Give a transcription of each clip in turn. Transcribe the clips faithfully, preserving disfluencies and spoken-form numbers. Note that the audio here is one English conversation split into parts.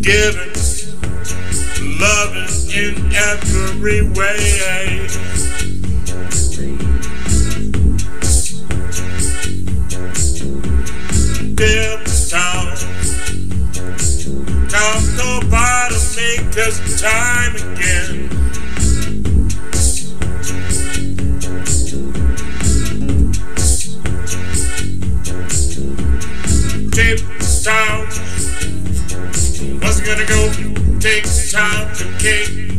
giving, loving in every way. Dip down, come nobody make us time again. Dip down, what's gonna go? Take time to cake,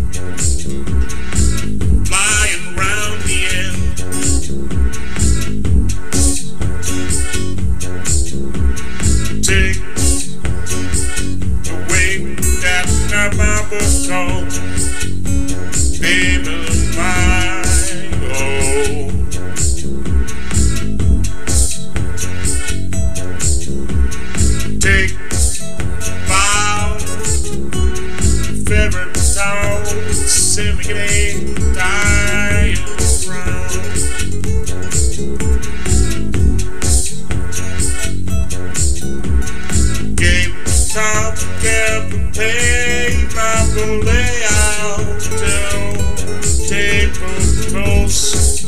flying round the end. Take the way that the Bible calls, baby, my oh. Take my favorite song, symphony, die around. Gave time to get pay my bullet out till table close.